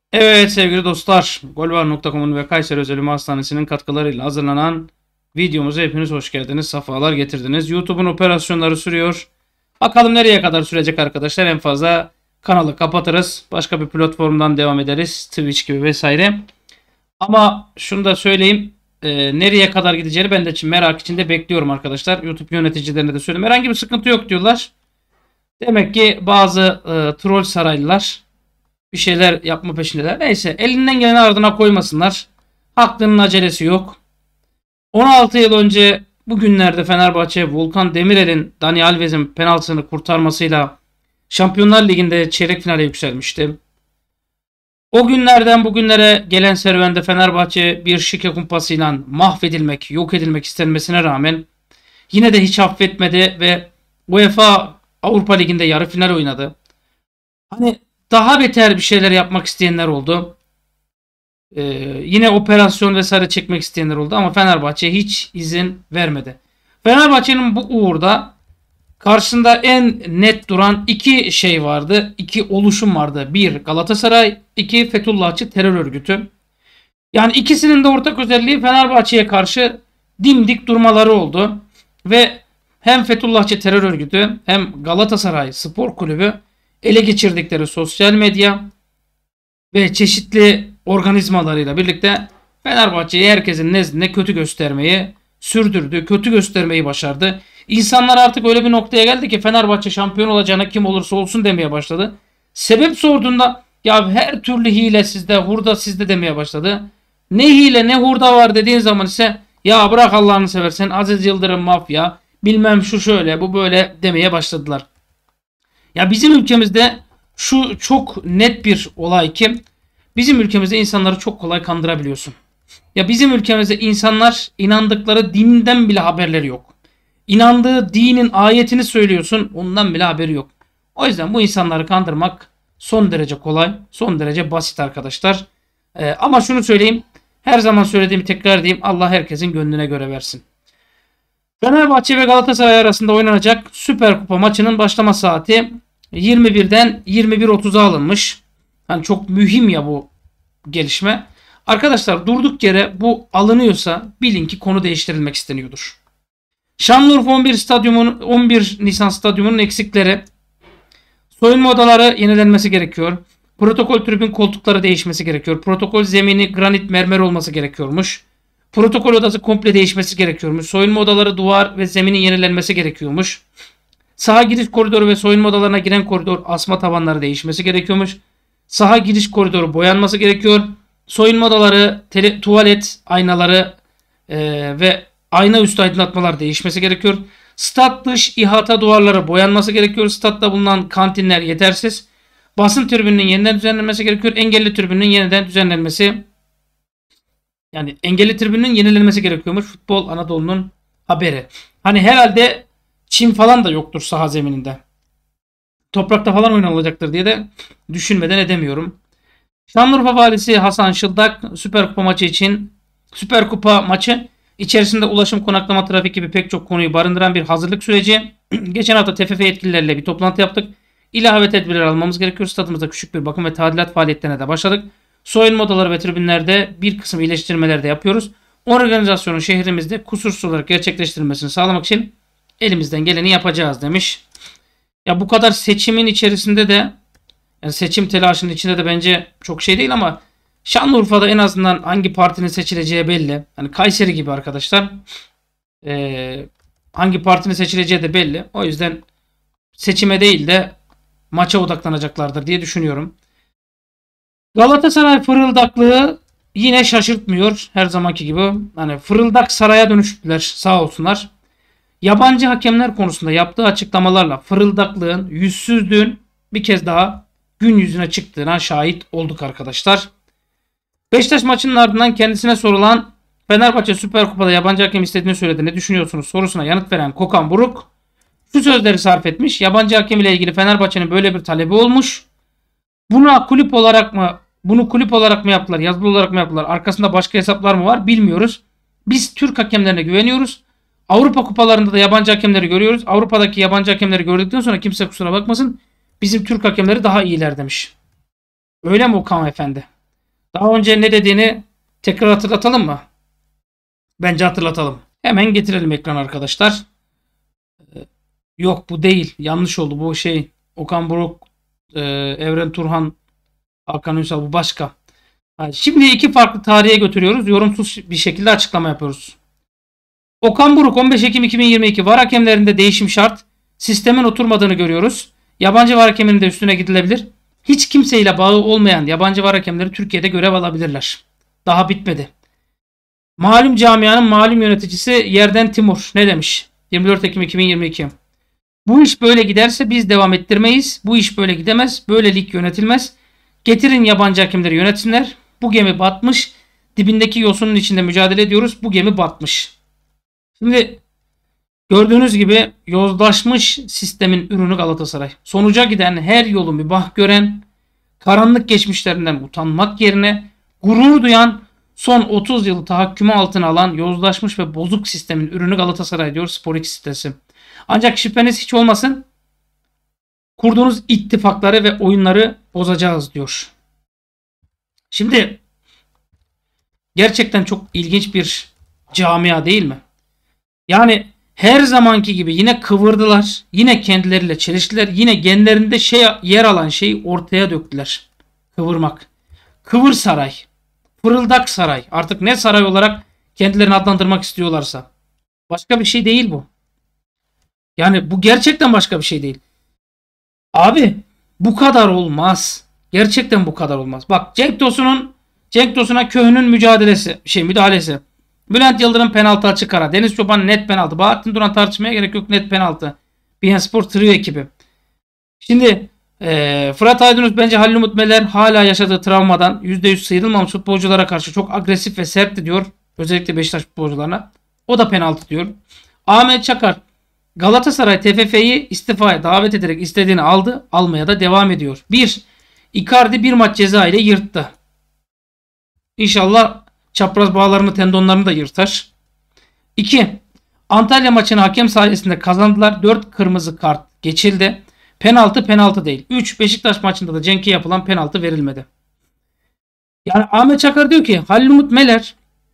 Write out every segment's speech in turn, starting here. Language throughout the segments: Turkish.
Evet sevgili dostlar, Golvar.com'un ve Kayseri Özel Ümumi Hastanesi'nin katkılarıyla hazırlanan videomuza hepiniz hoş geldiniz, sefalar getirdiniz. YouTube'un operasyonları sürüyor. Bakalım nereye kadar sürecek arkadaşlar. En fazla kanalı kapatırız. Başka bir platformdan devam ederiz. Twitch gibi vesaire. Ama şunu da söyleyeyim. Nereye kadar gideceğini ben de merak içinde bekliyorum arkadaşlar. YouTube yöneticilerine de söyledim. Herhangi bir sıkıntı yok diyorlar. Demek ki bazı troll saraylılar bir şeyler yapma peşindeler. Neyse elinden geleni ardına koymasınlar. Hakkının acelesi yok. 16 yıl önce bugünlerde Fenerbahçe Volkan Demirel'in Dani Alves'in penaltısını kurtarmasıyla Şampiyonlar Ligi'nde çeyrek finale yükselmişti. O günlerden bugünlere gelen serüvende Fenerbahçe bir şike kumpasıyla mahvedilmek, yok edilmek istenmesine rağmen yine de hiç affetmedi ve UEFA Avrupa Ligi'nde yarı final oynadı. Hani daha beter bir şeyler yapmak isteyenler oldu. Yine operasyon vesaire çekmek isteyenler oldu ama Fenerbahçe hiç izin vermedi. Fenerbahçe'nin bu uğurda karşısında en net duran iki şey vardı. İki oluşum vardı. Bir Galatasaray, iki Fethullahçı terör örgütü. Yani ikisinin de ortak özelliği Fenerbahçe'ye karşı dimdik durmaları oldu. Ve hem Fethullahçı terör örgütü hem Galatasaray Spor Kulübü ele geçirdikleri sosyal medya ve çeşitli organizmalarıyla birlikte Fenerbahçe'yi herkesin nezdinde kötü göstermeyi sürdürdü. Kötü göstermeyi başardı. İnsanlar artık öyle bir noktaya geldi ki Fenerbahçe şampiyon olacağına kim olursa olsun demeye başladı. Sebep sorduğunda ya her türlü hile sizde, hurda sizde demeye başladı. Ne hile ne hurda var dediğin zaman ise ya bırak Allah'ını seversen Aziz Yıldırım mafya bilmem şu şöyle bu böyle demeye başladılar. Ya bizim ülkemizde şu çok net bir olay ki bizim ülkemizde insanları çok kolay kandırabiliyorsun. Ya bizim ülkemizde insanlar inandıkları dinden bile haberleri yok. İnandığı dinin ayetini söylüyorsun ondan bile haberi yok. O yüzden bu insanları kandırmak son derece kolay, son derece basit arkadaşlar. Ama şunu söyleyeyim, her zaman söylediğimi tekrar edeyim, Allah herkesin gönlüne göre versin. Fenerbahçe ve Galatasaray arasında oynanacak Süper Kupa maçının başlama saati 21'den 21.30'a alınmış. Hani çok mühim ya bu gelişme. Arkadaşlar durduk yere bu alınıyorsa bilin ki konu değiştirilmek isteniyordur. Şanlıurfa 11 Nisan stadyumunun eksikleri, soyunma odaları yenilenmesi gerekiyor. Protokol tribün koltukları değişmesi gerekiyor. Protokol zemini granit mermer olması gerekiyormuş. Protokol odası komple değişmesi gerekiyormuş. Soyunma odaları duvar ve zeminin yenilenmesi gerekiyormuş. Saha giriş koridoru ve soyunma odalarına giren koridor asma tavanları değişmesi gerekiyormuş. Saha giriş koridoru boyanması gerekiyor. Soyunma odaları, tuvalet aynaları ve ayna üstü aydınlatmalar değişmesi gerekiyor. Stat dış ihata duvarları boyanması gerekiyor. Statta bulunan kantinler yetersiz. Basın tribününün yeniden düzenlenmesi gerekiyor. Engelli tribününün yeniden düzenlenmesi, yani engelli tribününün yenilenmesi gerekiyormuş. Futbol Anadolu'nun haberi. Hani herhalde çim falan da yoktur saha zemininde. Toprakta falan oynanacaktır diye de düşünmeden edemiyorum. Şanlıurfa Valisi Hasan Şıldak Süper Kupa maçı içerisinde ulaşım, konaklama, trafik gibi pek çok konuyu barındıran bir hazırlık süreci. Geçen hafta TFF yetkililerle bir toplantı yaptık. İlave tedbirler almamız gerekiyor. Stadımızda küçük bir bakım ve tadilat faaliyetlerine de başladık. Soyunma odaları ve tribünlerde bir kısım iyileştirmeler de yapıyoruz. Organizasyonun şehrimizde kusursuz olarak gerçekleştirilmesini sağlamak için elimizden geleni yapacağız demiş. Ya bu kadar seçimin içerisinde de, yani seçim telaşının içinde de bence çok şey değil ama Şanlıurfa'da en azından hangi partinin seçileceği belli. Hani Kayseri gibi arkadaşlar. Hangi partinin seçileceği de belli. O yüzden seçime değil de maça odaklanacaklardır diye düşünüyorum. Galatasaray fırıldaklığı yine şaşırtmıyor her zamanki gibi. Hani fırıldak saraya dönüştüler sağ olsunlar. Yabancı hakemler konusunda yaptığı açıklamalarla fırıldaklığın, yüzsüzlüğün bir kez daha gün yüzüne çıktığına şahit olduk arkadaşlar. Beşiktaş maçının ardından kendisine sorulan Fenerbahçe Süper Kupa'da yabancı hakem istediğini söyledi, ne düşünüyorsunuz sorusuna yanıt veren Kokan Buruk şu sözleri sarf etmiş. Yabancı hakem ile ilgili Fenerbahçe'nin böyle bir talebi olmuş. Bunu kulüp olarak mı yaptılar, yazılı olarak mı yaptılar, arkasında başka hesaplar mı var bilmiyoruz. Biz Türk hakemlerine güveniyoruz. Avrupa kupalarında da yabancı hakemleri görüyoruz. Avrupa'daki yabancı hakemleri gördükten sonra kimse kusura bakmasın, bizim Türk hakemleri daha iyiler demiş. Öyle mi Okan Efendi? Daha önce ne dediğini tekrar hatırlatalım mı? Bence hatırlatalım. Hemen getirelim ekran arkadaşlar. Yok bu değil. Yanlış oldu. Bu şey Okan Buruk, Evren Turhan, Hakan Ünsal bu başka. Şimdi iki farklı tarihe götürüyoruz. Yorumsuz bir şekilde açıklama yapıyoruz. Okan Buruk 15 Ekim 2022 VAR hakemlerinde değişim şart. Sistemin oturmadığını görüyoruz. Yabancı VAR hakeminin de üstüne gidilebilir. Hiç kimseyle bağı olmayan yabancı VAR hakemleri Türkiye'de görev alabilirler. Daha bitmedi. Malum camianın malum yöneticisi Yerden Timur ne demiş? 24 Ekim 2022. Bu iş böyle giderse biz devam ettirmeyiz. Bu iş böyle gidemez. Böyle lig yönetilmez. Getirin yabancı hakemleri yönetsinler. Bu gemi batmış. Dibindeki yosunun içinde mücadele ediyoruz. Bu gemi batmış. Şimdi gördüğünüz gibi yozlaşmış sistemin ürünü Galatasaray. Sonuca giden her yolu mübah gören, karanlık geçmişlerinden utanmak yerine gurur duyan, son 30 yılı tahakkümü altına alan yozlaşmış ve bozuk sistemin ürünü Galatasaray diyor Spor sitesi. Ancak şüpheniz hiç olmasın, kurduğunuz ittifakları ve oyunları bozacağız diyor. Şimdi gerçekten çok ilginç bir camia değil mi? Yani her zamanki gibi yine kıvırdılar. Yine kendileriyle çeliştiler. Yine genlerinde yer alan şeyi ortaya döktüler. Kıvırmak. Kıvır saray. Fırıldak saray. Artık ne saray olarak kendilerini adlandırmak istiyorlarsa. Başka bir şey değil bu. Yani bu gerçekten başka bir şey değil. Abi bu kadar olmaz. Gerçekten bu kadar olmaz. Bak Cenk Tosun'a Köhün'ün müdahalesi. Bülent Yıldırım penaltı açık ara. Deniz Çoban net penaltı. Bahattin Duran tartışmaya gerek yok, net penaltı. Bienspor trio ekibi. Şimdi Fırat Aydınus bence Halil Umut Meler hala yaşadığı travmadan %100 sıyrılmamış futbolculara karşı çok agresif ve sertti diyor. Özellikle Beşiktaş futbolcularına. O da penaltı diyor. Ahmet Çakar Galatasaray TFF'yi istifaya davet ederek istediğini aldı. Almaya da devam ediyor. 1. Icardi bir maç ceza ile yırttı. İnşallah çapraz bağlarını, tendonlarını da yırtar. 2. Antalya maçını hakem sayesinde kazandılar. 4 kırmızı kart geçildi. Penaltı değil. 3. Beşiktaş maçında da Cenk'e yapılan penaltı verilmedi. Yani Ahmet Çakar diyor ki Halil Umut Meler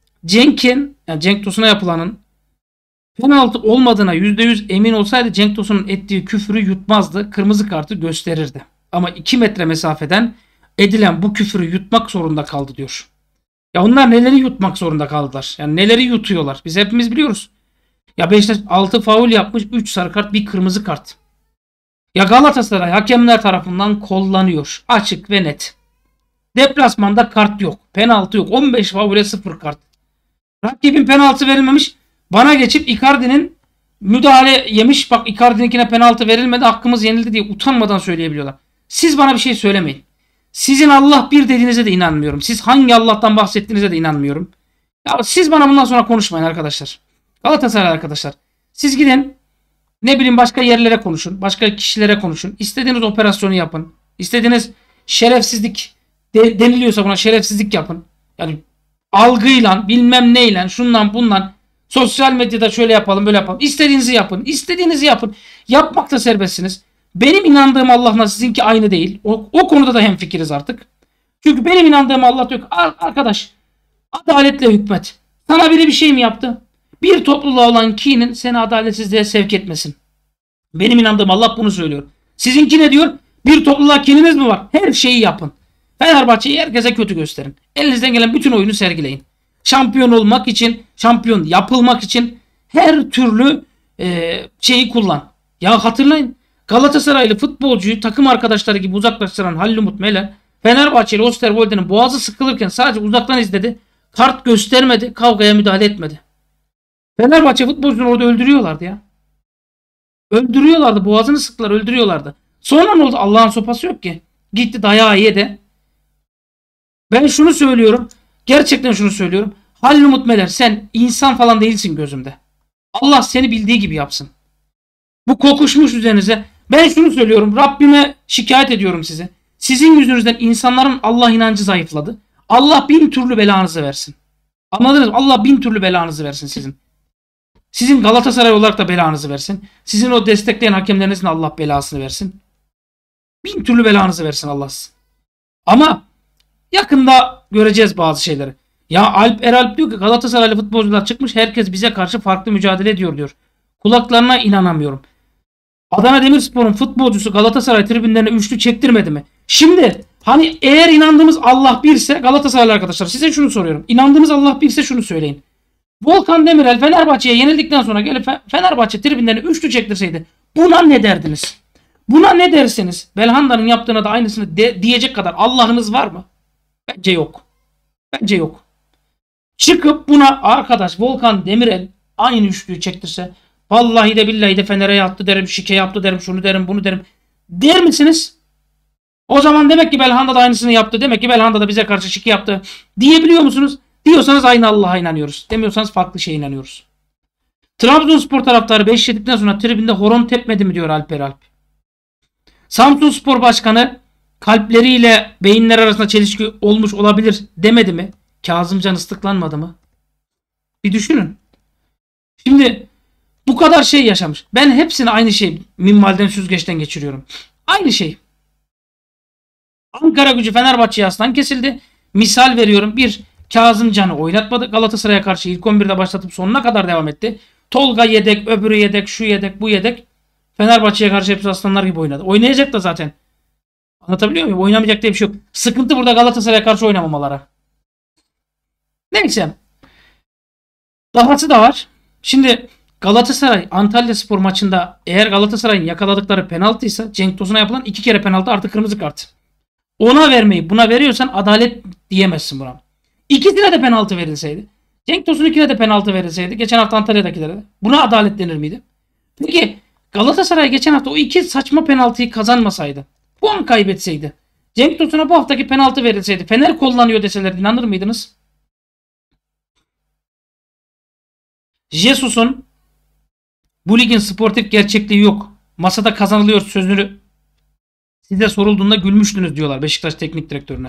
Cenk Tosun'a yapılanın penaltı olmadığına %100 emin olsaydı Cenk Tosun'un ettiği küfürü yutmazdı. Kırmızı kartı gösterirdi. Ama 2 metre mesafeden edilen bu küfürü yutmak zorunda kaldı diyor. Ya onlar neleri yutmak zorunda kaldılar? Yani neleri yutuyorlar? Biz hepimiz biliyoruz. Ya Beşiktaş 6 faul yapmış, 3 sarı kart, 1 kırmızı kart. Ya Galatasaray hakemler tarafından kollanıyor. Açık ve net. Deplasmanda kart yok. Penaltı yok. 15 faule 0 kart. Rakibin penaltı verilmemiş. Bana geçip Icardi'nin müdahale yemiş. Bak Icardi'ninkine penaltı verilmedi. Hakkımız yenildi diye utanmadan söyleyebiliyorlar. Siz bana bir şey söylemeyin. Sizin Allah bir dediğinize de inanmıyorum. Siz hangi Allah'tan bahsettiğinize de inanmıyorum. Ya siz bana bundan sonra konuşmayın arkadaşlar. Galatasaray arkadaşlar. Siz gidin ne bileyim başka yerlere konuşun. Başka kişilere konuşun. İstediğiniz operasyonu yapın. İstediğiniz şerefsizlik deniliyorsa buna şerefsizlik yapın. Yani algıyla bilmem neyle şundan bundan sosyal medyada şöyle yapalım böyle yapalım. İstediğinizi yapın. İstediğinizi yapın. Yapmakta serbestsiniz. Benim inandığım Allah'la sizinki aynı değil. O konuda da hemfikiriz artık. Çünkü benim inandığım Allah diyor ki arkadaş adaletle hükmet. Sana biri bir şey mi yaptı? Bir topluluğa olan kinin seni adaletsizliğe sevk etmesin. Benim inandığım Allah bunu söylüyor. Sizinki ne diyor? Bir topluluğa kininiz mi var? Her şeyi yapın. Fenerbahçe'yi herkese kötü gösterin. Elinizden gelen bütün oyunu sergileyin. Şampiyon olmak için, şampiyon yapılmak için her türlü şeyi kullan. Ya hatırlayın. Galatasaraylı futbolcuyu takım arkadaşları gibi uzaklaştıran Halil Umut Meler Fenerbahçeli Osterwolde'nin boğazı sıkılırken sadece uzaktan izledi. Kart göstermedi. Kavgaya müdahale etmedi. Fenerbahçe futbolcunu orada öldürüyorlardı ya. Öldürüyorlardı. Boğazını sıktılar. Öldürüyorlardı. Sonra ne oldu? Allah'ın sopası yok ki. Gitti dayağı yedi. Ben şunu söylüyorum. Gerçekten şunu söylüyorum. Halil Umut Meler sen insan falan değilsin gözümde. Allah seni bildiği gibi yapsın. Bu kokuşmuş üzerinize. Ben şunu söylüyorum. Rabbime şikayet ediyorum size. Sizin yüzünüzden insanların Allah inancı zayıfladı. Allah bin türlü belanızı versin. Anladınız mı? Allah bin türlü belanızı versin sizin. Sizin Galatasaray olarak da belanızı versin. Sizin o destekleyen hakemlerinizin Allah belasını versin. Bin türlü belanızı versin Allah sizin. Ama yakında göreceğiz bazı şeyleri. Ya Alp Eralp diyor ki Galatasaraylı futbolcular çıkmış, herkes bize karşı farklı mücadele ediyor diyor. Kulaklarına inanamıyorum. Adana Demirspor'un futbolcusu Galatasaray tribünlerine üçlü çektirmedi mi? Şimdi hani eğer inandığımız Allah birse, Galatasaraylı arkadaşlar size şunu soruyorum. İnandığınız Allah birse şunu söyleyin. Volkan Demirel Fenerbahçe'ye yenildikten sonra gelip Fenerbahçe tribünlerine üçlü çektirseydi buna ne derdiniz? Buna ne dersiniz? Belhanda'nın yaptığına da aynısını diyecek kadar Allah'ınız var mı? Bence yok. Bence yok. Çıkıp buna arkadaş Volkan Demirel aynı üçlüyü çektirse vallahi de billahi de Fener'e yattı derim, şike yaptı derim, şunu derim, bunu derim. Der misiniz? O zaman demek ki Belhanda da aynısını yaptı. Demek ki Belhanda da bize karşı şike yaptı. Diyebiliyor musunuz? Diyorsanız aynı Allah'a inanıyoruz. Demiyorsanız farklı şeye inanıyoruz. Trabzonspor taraftarı 5 yedikten sonra tribünde horon tepmedi mi diyor Alper Alp. Samsunspor Başkanı kalpleriyle beyinler arasında çelişki olmuş olabilir demedi mi? Kazımcan ıslıklanmadı mı? Bir düşünün. Şimdi bu kadar şey yaşamış. Ben hepsini aynı şey minvalden süzgeçten geçiriyorum. Aynı şey. Ankara Gücü Fenerbahçe'ye aslan kesildi. Misal veriyorum. Bir, Kazımcan'ı oynatmadı. Galatasaray'a karşı ilk 11'de başlatıp sonuna kadar devam etti. Tolga yedek, öbürü yedek, şu yedek, bu yedek. Fenerbahçe'ye karşı hepsi aslanlar gibi oynadı. Oynayacak da zaten. Anlatabiliyor muyum? Oynamayacak diye bir şey yok. Sıkıntı burada Galatasaray'a karşı oynamamaları. Neyse. Dahası da var. Şimdi Galatasaray Antalyaspor maçında eğer Galatasaray'ın yakaladıkları penaltıysa Cenk Tosun'a yapılan 2 kere penaltı artı kırmızı kart. Ona vermeyi buna veriyorsan adalet diyemezsin buna. İkisine de penaltı verilseydi. Cenk Tosun'unkine de penaltı verilseydi. Geçen hafta Antalya'dakilere de. Buna adalet denir miydi? Peki Galatasaray geçen hafta o iki saçma penaltıyı kazanmasaydı. Puan kaybetseydi. Cenk Tosun'a bu haftaki penaltı verilseydi. Fener kullanıyor deseler inanır mıydınız? Jesus'un bu ligin sportif gerçekliği yok. Masada kazanılıyor sözünü size sorulduğunda gülmüştünüz diyorlar Beşiktaş Teknik Direktörüne.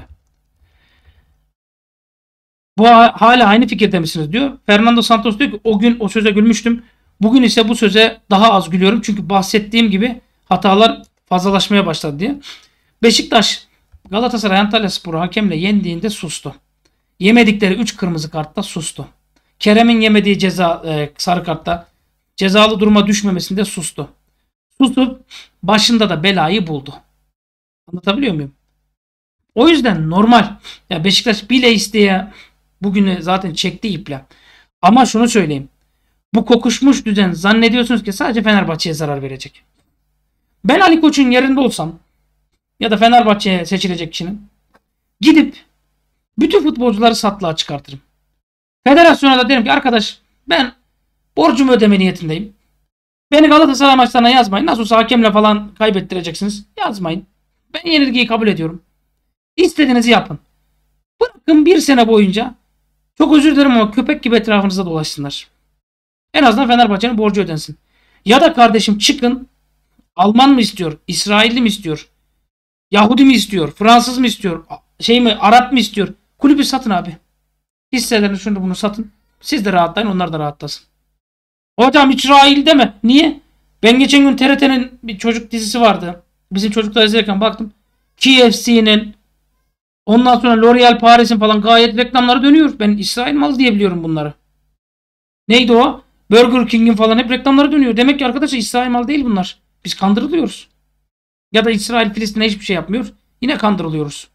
Bu hala aynı fikirde misiniz diyor. Fernando Santos diyor ki o gün o söze gülmüştüm. Bugün ise bu söze daha az gülüyorum. Çünkü bahsettiğim gibi hatalar fazlalaşmaya başladı diye. Beşiktaş Galatasaray Antalyaspor'u hakemle yendiğinde sustu. Yemedikleri 3 kırmızı kartta sustu. Kerem'in yemediği sarı kartta cezalı duruma düşmemesinde sustu. Susup başında da belayı buldu. Anlatabiliyor muyum? O yüzden normal. Ya Beşiktaş bile isteye bugünü zaten çekti iple. Ama şunu söyleyeyim. Bu kokuşmuş düzen zannediyorsunuz ki sadece Fenerbahçe'ye zarar verecek. Ben Ali Koç'un yerinde olsam ya da Fenerbahçe'ye seçilecek kişinin gidip bütün futbolcuları satlığa çıkartırım. Federasyona da derim ki arkadaş ben borcumu ödeme niyetindeyim. Beni Galatasaray maçlarına yazmayın. Nasıl olsa hakemle falan kaybettireceksiniz. Yazmayın. Ben yenilgiyi kabul ediyorum. İstediğinizi yapın. Bırakın bir sene boyunca çok özür dilerim ama köpek gibi etrafınızda dolaşsınlar. En azından Fenerbahçe'nin borcu ödensin. Ya da kardeşim çıkın Alman mı istiyor? İsrailli mi istiyor? Yahudi mi istiyor? Fransız mı istiyor? Arap mı istiyor? Kulübü satın abi. Hisselerini şunu bunu satın. Siz de rahatlayın onlar da rahatlasın. Hocam İsrail deme. Niye? Ben geçen gün TRT'nin bir çocuk dizisi vardı. Bizim çocuklar izlerken baktım. KFC'nin ondan sonra L'Oreal Paris'in falan gayet reklamları dönüyor. Ben İsrail malı diye biliyorum bunları. Neydi o? Burger King'in falan hep reklamları dönüyor. Demek ki arkadaşlar İsrail malı değil bunlar. Biz kandırılıyoruz. Ya da İsrail Filistin'e hiçbir şey yapmıyor. Yine kandırılıyoruz.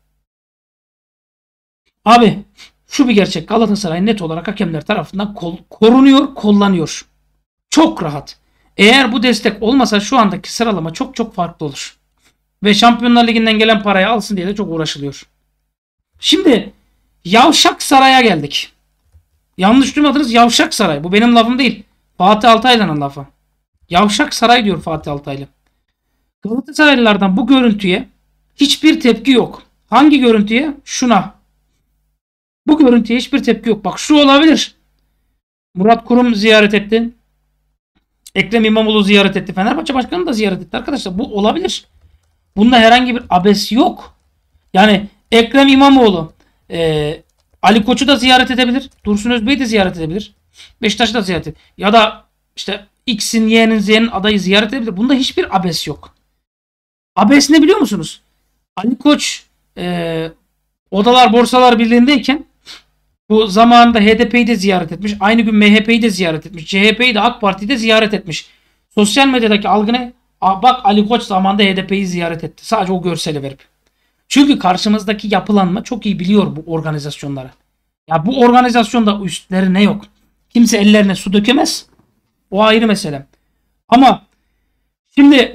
Abi şu bir gerçek. Galatasaray net olarak hakemler tarafından korunuyor, kollanıyor. Çok rahat. Eğer bu destek olmasa şu andaki sıralama çok çok farklı olur. Ve Şampiyonlar Ligi'nden gelen parayı alsın diye de çok uğraşılıyor. Şimdi Yavşak Saray'a geldik. Yanlış duymadınız, Yavşak Saray. Bu benim lafım değil. Fatih Altaylı'nın lafı. Yavşak Saray diyor Fatih Altaylı. Galatasaraylılardan bu görüntüye hiçbir tepki yok. Hangi görüntüye? Şuna. Bu görüntüye hiçbir tepki yok. Bak şu olabilir. Murat Kurum ziyaret etti. Ekrem İmamoğlu ziyaret etti. Fenerbahçe Başkanı da ziyaret etti. Arkadaşlar bu olabilir. Bunda herhangi bir abes yok. Yani Ekrem İmamoğlu Ali Koç'u da ziyaret edebilir. Dursun Özbey'i de ziyaret edebilir. Beşiktaş'ı da ziyaret edebilir. Ya da işte X'in, Y'nin, Z'nin adayı ziyaret edebilir. Bunda hiçbir abes yok. Abes ne biliyor musunuz? Ali Koç Odalar Borsalar Birliği'ndeyken bu zamanında HDP'yi de ziyaret etmiş. Aynı gün MHP'yi de ziyaret etmiş. CHP'yi de AK Parti'yi de ziyaret etmiş. Sosyal medyadaki algı ne? Bak Ali Koç zamanında HDP'yi ziyaret etti. Sadece o görseli verip. Çünkü karşımızdaki yapılanma çok iyi biliyor bu organizasyonları. Ya bu organizasyonda üstlerine yok. Kimse ellerine su dökemez. O ayrı mesele. Ama şimdi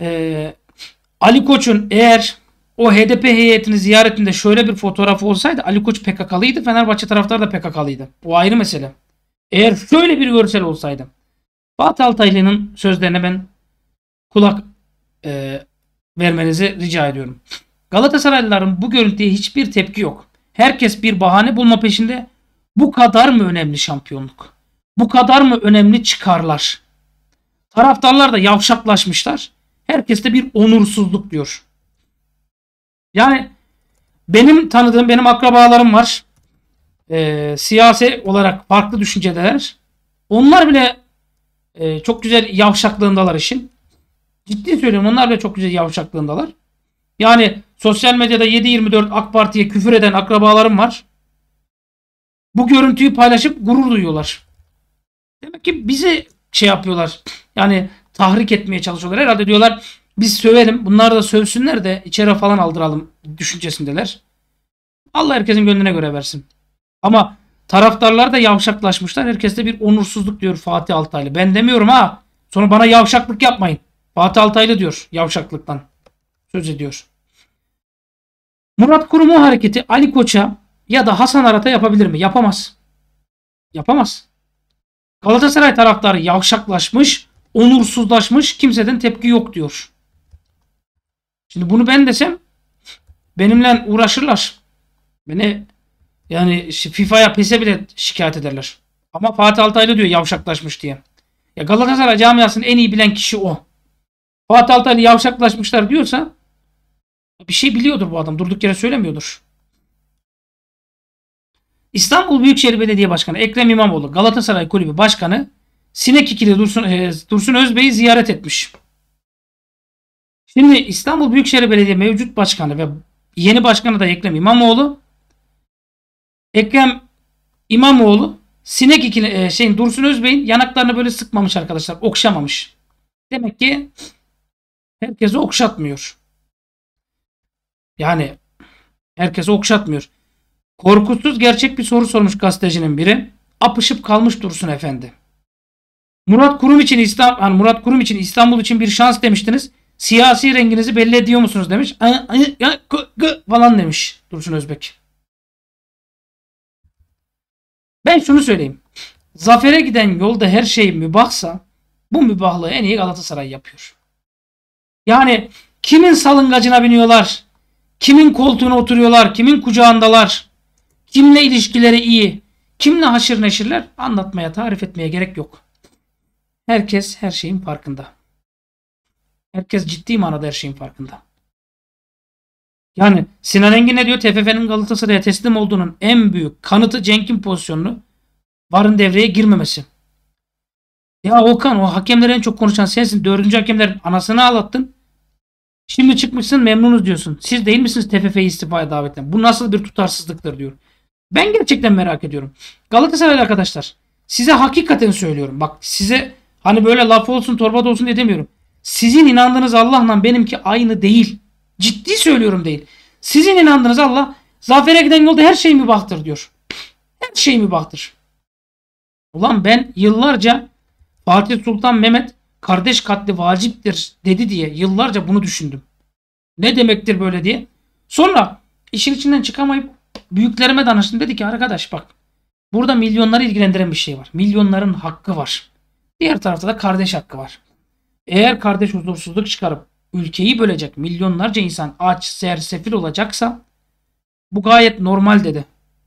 Ali Koç'un eğer o HDP heyetini ziyaretinde şöyle bir fotoğrafı olsaydı Ali Koç PKK'lıydı. Fenerbahçe taraftarı da PKK'lıydı. O ayrı mesele. Eğer şöyle bir görsel olsaydı. Fatih Altaylı'nın sözlerine ben kulak vermenizi rica ediyorum. Galatasaraylıların bu görüntüye hiçbir tepki yok. Herkes bir bahane bulma peşinde. Bu kadar mı önemli şampiyonluk? Bu kadar mı önemli çıkarlar? Taraftarlar da yavşaklaşmışlar. Herkes de bir onursuzluk diyor. Yani benim tanıdığım, benim akrabalarım var. Siyasi olarak farklı düşüncedeler. Onlar bile çok güzel yavşaklığındalar işin. Ciddi söylüyorum, onlar bile çok güzel yavşaklığındalar. Yani sosyal medyada 7/24 AK Parti'ye küfür eden akrabalarım var. Bu görüntüyü paylaşıp gurur duyuyorlar. Demek ki bizi şey yapıyorlar. Yani tahrik etmeye çalışıyorlar. Herhalde diyorlar biz sövelim. Bunlar da sövsünler de içeri falan aldıralım düşüncesindeler. Allah herkesin gönlüne göre versin. Ama taraftarlar da yavşaklaşmışlar. Herkes de bir onursuzluk diyor Fatih Altaylı. Ben demiyorum ha. Sonra bana yavşaklık yapmayın. Fatih Altaylı diyor yavşaklıktan. Söz ediyor. Murat Kurum o hareketi Ali Koç'a ya da Hasan Arat'a yapabilir mi? Yapamaz. Yapamaz. Galatasaray taraftarı yavşaklaşmış, onursuzlaşmış, kimseden tepki yok diyor. Şimdi bunu ben desem benimle uğraşırlar. Beni yani FIFA'ya PES'e bile şikayet ederler. Ama Fatih Altaylı diyor yavşaklaşmış diye. Ya Galatasaray camiasını en iyi bilen kişi o. Fatih Altaylı yavşaklaşmışlar diyorsa bir şey biliyordur bu adam. Durduk yere söylemiyordur. İstanbul Büyükşehir Belediye Başkanı Ekrem İmamoğlu Galatasaray Kulübü Başkanı Sinek ikili Dursun Özbey'i ziyaret etmiş. Şimdi İstanbul Büyükşehir Belediye mevcut başkanı ve yeni başkanı da Ekrem İmamoğlu. Ekrem İmamoğlu Sinek ikili Dursun Özbey'in yanaklarını böyle sıkmamış arkadaşlar. Okşamamış. Demek ki herkese okşatmıyor. Yani herkese okşatmıyor. Korkusuz gerçek bir soru sormuş gazetecinin biri. Apışıp kalmış Dursun Efendi. Murat Kurum için İstanbul için bir şans demiştiniz. Siyasi renginizi belli ediyor musunuz demiş. Falan demiş Dursun Özbek. Ben şunu söyleyeyim. Zafere giden yolda her şey mübahsa bu mübahlığı en iyi Galatasaray yapıyor. Yani kimin salıngacına biniyorlar, kimin koltuğuna oturuyorlar, kimin kucağındalar, kimle ilişkileri iyi, kimle haşır neşirler anlatmaya, tarif etmeye gerek yok. Herkes her şeyin farkında. Herkes ciddi manada her şeyin farkında. Yani Sinan Engin ne diyor? TFF'nin Galatasaray'a teslim olduğunun en büyük kanıtı Cenk'in pozisyonunu VAR'ın devreye girmemesi. Ya Okan, o hakemleri en çok konuşan sensin. 4. hakemlerin anasını ağlattın. Şimdi çıkmışsın memnunuz diyorsun. Siz değil misiniz TFF'yi istifaya davet eden? Bu nasıl bir tutarsızlıktır diyor. Ben gerçekten merak ediyorum. Galatasaray arkadaşlar, size hakikaten söylüyorum. Bak size hani böyle laf olsun torba da olsun diye demiyorum. Sizin inandığınız Allah'la benimki aynı değil. Ciddi söylüyorum değil. Sizin inandığınız Allah zafere giden yolda her şey mübahtır diyor. Her şey mübahtır. Ulan ben yıllarca Fatih Sultan Mehmet kardeş katli vaciptir dedi diye yıllarca bunu düşündüm. Ne demektir böyle diye. Sonra işin içinden çıkamayıp büyüklerime danıştım. Dedi ki arkadaş bak burada milyonları ilgilendiren bir şey var. Milyonların hakkı var. Diğer tarafta da kardeş hakkı var. Eğer kardeş huzursuzluk çıkarıp ülkeyi bölecek milyonlarca insan aç, sersefil olacaksa bu gayet normal dedi.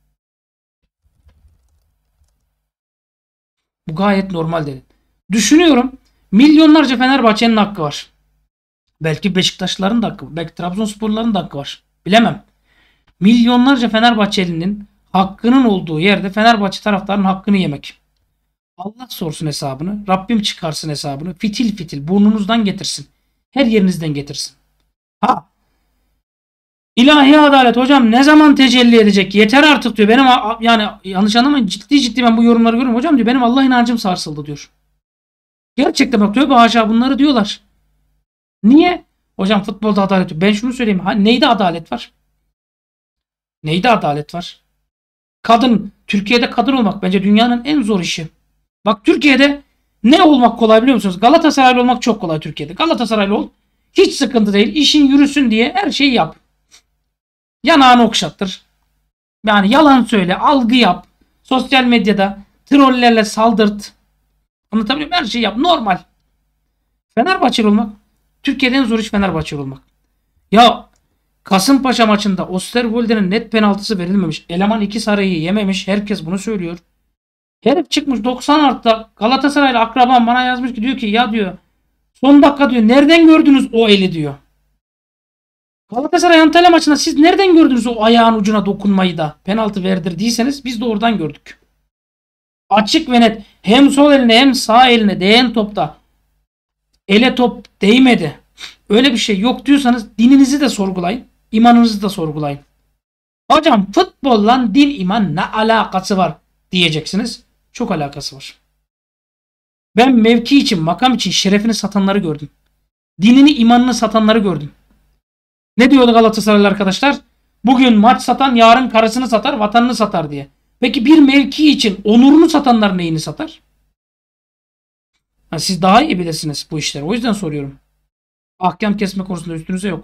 Bu gayet normal dedi. Düşünüyorum milyonlarca Fenerbahçe'nin hakkı var. Belki Beşiktaşlıların da hakkı var. Belki Trabzonsporluların da hakkı var. Bilemem. Milyonlarca Fenerbahçelinin hakkının olduğu yerde Fenerbahçe taraftarının hakkını yemek. Allah sorsun hesabını. Rabbim çıkarsın hesabını. Fitil fitil burnunuzdan getirsin. Her yerinizden getirsin. Ha. İlahi adalet hocam ne zaman tecelli edecek? Yeter artık diyor. Benim yani yanlış anlamayın, ciddi ciddi ben bu yorumları görüyorum. Hocam diyor benim Allah inancım sarsıldı diyor. Gerçekten bak, tövbe haşa bunları diyorlar. Niye? Hocam futbolda adalet yok. Ben şunu söyleyeyim. Neyde adalet var? Neyde adalet var? Türkiye'de kadın olmak bence dünyanın en zor işi. Bak Türkiye'de ne olmak kolay biliyor musunuz? Galatasaraylı olmak çok kolay Türkiye'de. Galatasaraylı ol. Hiç sıkıntı değil. İşin yürüsün diye her şeyi yap. Yanağını okşattır. Yani yalan söyle, algı yap. Sosyal medyada trollerle saldırt. Anlatabiliyor muyum? Her şeyi yap. Normal. Fenerbahçeli olmak. Türkiye'de en zor iş Fenerbahçeli olmak. Ya Kasımpaşa maçında Osterwolde'nin net penaltısı verilmemiş. Eleman 2 sarıyı yememiş. Herkes bunu söylüyor. Herif çıkmış 90 artıda Galatasaraylı akrabam bana yazmış ki diyor ki ya diyor son dakika diyor nereden gördünüz o eli diyor. Galatasaray Antalya maçında siz nereden gördünüz o ayağın ucuna dokunmayı da penaltı verdirdiyseniz biz de oradan gördük. Açık ve net hem sol eline hem sağ eline değen topta ele top değmedi. Öyle bir şey yok diyorsanız dininizi de sorgulayın. İmanınızı da sorgulayın. Hocam futbolla din iman ne alakası var diyeceksiniz. Çok alakası var. Ben mevki için, makam için şerefini satanları gördüm. Dinini, imanını satanları gördüm. Ne diyordu Galatasaraylı arkadaşlar? Bugün maç satan yarın karısını satar, vatanını satar diye. Peki bir mevki için onurunu satanlar neyini satar? Siz daha iyi bilirsiniz bu işleri. O yüzden soruyorum. Ahkam kesme konusunda üstünüze yok.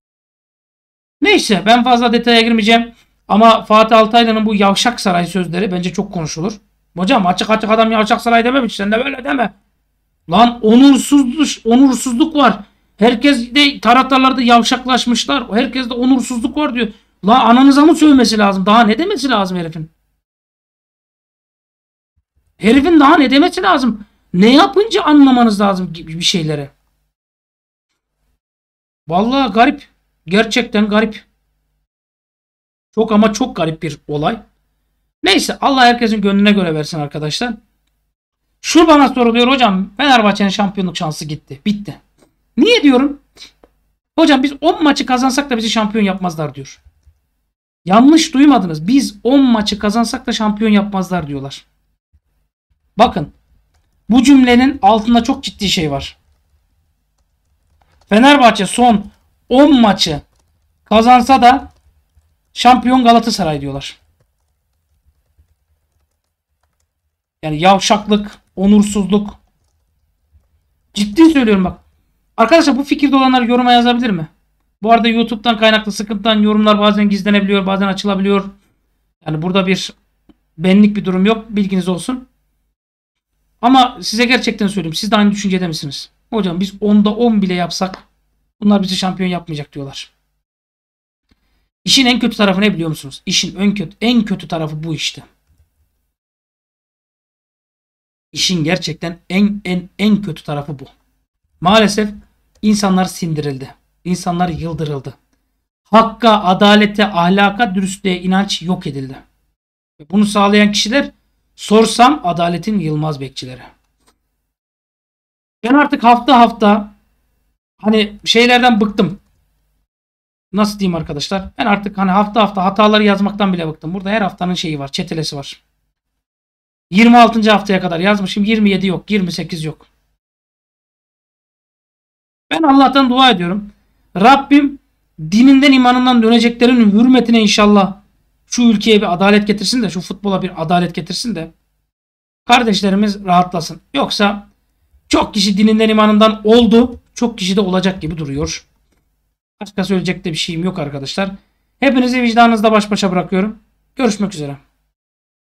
Neyse ben fazla detaya girmeyeceğim. Ama Fatih Altaylı'nın bu Yavşak Saray sözleri bence çok konuşulur. Hocam açık açık adam Yavşak Saray dememiş. Sen de böyle deme. Lan onursuzluk var. Herkes de taraftarlarda yavşaklaşmışlar. Herkes de onursuzluk var diyor. Lan ananıza mı sövmesi lazım? Daha ne demesi lazım herifin? Herifin daha ne demesi lazım? Ne yapınca anlamanız lazım gibi bir şeyleri. Vallahi garip. Gerçekten garip. Çok ama çok garip bir olay. Neyse Allah herkesin gönlüne göre versin arkadaşlar. Şu bana soruluyor hocam Fenerbahçe'nin şampiyonluk şansı gitti. Bitti. Niye diyorum? Hocam biz 10 maçı kazansak da bizi şampiyon yapmazlar diyor. Yanlış duymadınız. Biz 10 maçı kazansak da şampiyon yapmazlar diyorlar. Bakın. Bu cümlenin altında çok ciddi şey var. Fenerbahçe son 10 maçı kazansa da şampiyon Galatasaray diyorlar. Yani yavşaklık, onursuzluk. Ciddi söylüyorum bak. Arkadaşlar bu fikirde olanlar yoruma yazabilir mi? Bu arada YouTube'dan kaynaklı sıkıntıdan yorumlar bazen gizlenebiliyor, bazen açılabiliyor. Yani burada bir benlik bir durum yok. Bilginiz olsun. Ama size gerçekten söyleyeyim. Siz de aynı düşüncede misiniz? Hocam biz 10'da 10 bile yapsak bunlar bizi şampiyon yapmayacak diyorlar. İşin en kötü tarafı ne biliyor musunuz? İşin en kötü tarafı bu işte. İşin gerçekten en kötü tarafı bu. Maalesef insanlar sindirildi. İnsanlar yıldırıldı. Hakka, adalete, ahlaka, dürüstlüğe inanç yok edildi. Bunu sağlayan kişiler sorsam adaletin Yılmaz bekçileri. Ben artık hafta hani şeylerden bıktım. Nasıl diyeyim arkadaşlar? Ben artık hani hafta hataları yazmaktan bile bıktım. Burada her haftanın şeyi var, çetelesi var. 26. haftaya kadar yazmışım. 27 yok, 28 yok. Ben Allah'tan dua ediyorum. Rabbim dininden imanından döneceklerin hürmetine inşallah şu ülkeye bir adalet getirsin de şu futbola bir adalet getirsin de kardeşlerimiz rahatlasın. Yoksa çok kişi dininden imanından oldu. Çok kişi de olacak gibi duruyor. Başka söyleyecek de bir şeyim yok arkadaşlar. Hepinizi vicdanınızda baş başa bırakıyorum. Görüşmek üzere.